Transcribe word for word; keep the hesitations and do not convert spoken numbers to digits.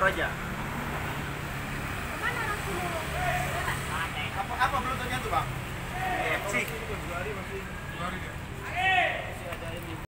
aja. Kemana orang sumur? Apa apa bluetoothnya tuh bang? F C.